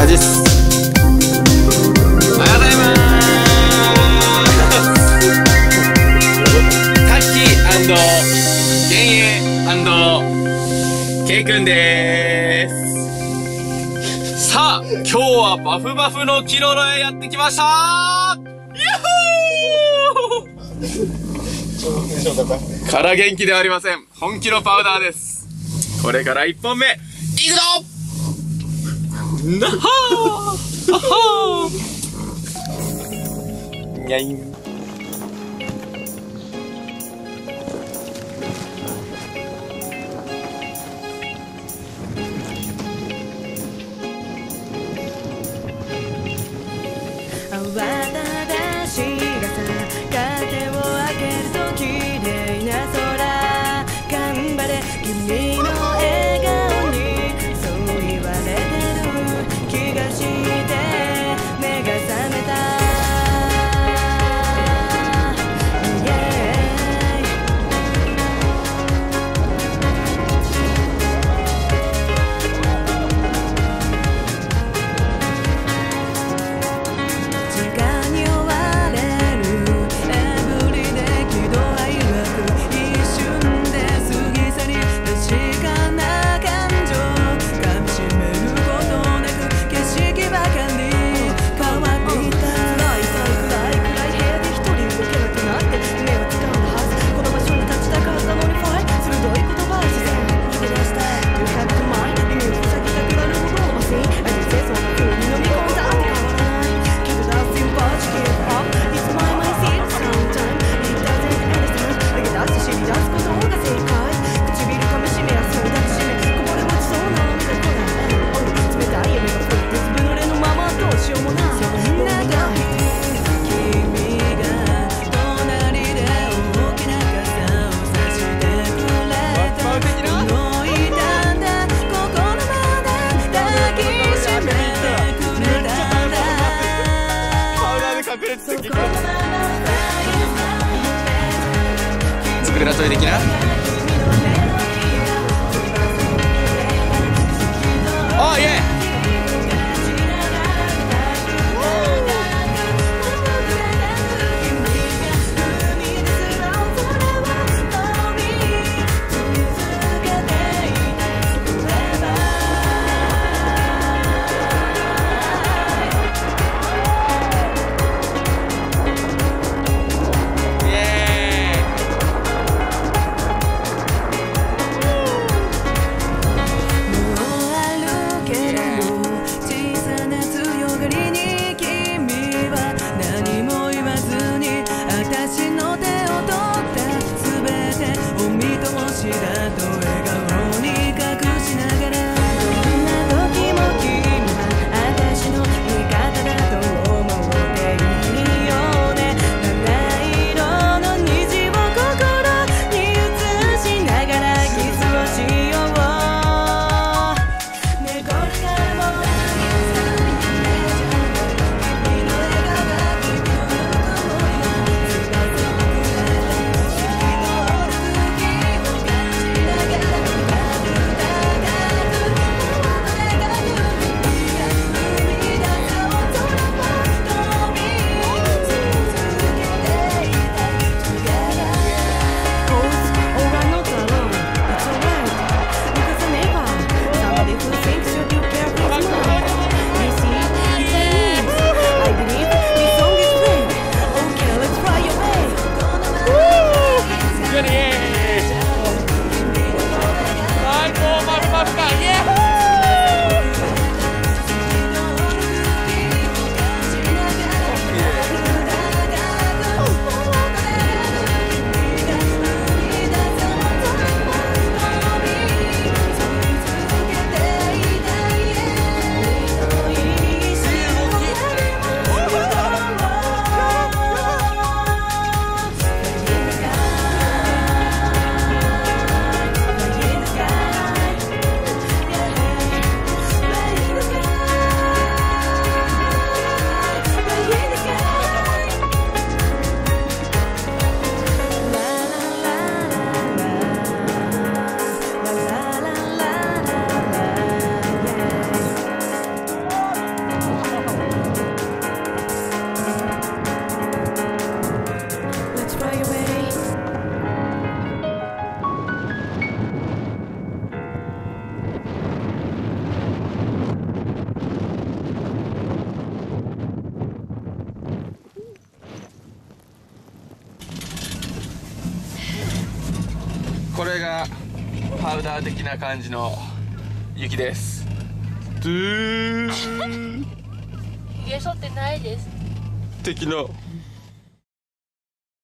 感じです。おはようございます。タッキー&幻影&ケイくんでーす。さあ、今日はバフバフのキロロへやってきましたー。ヤッホーから元気ではありません。本気のパウダーです。これから1本目、いくぞなはーははーにゃいん。作らといてきな。あ、イエー。 パウダー的な感じの雪です。 ひげ剃ってないです。 的な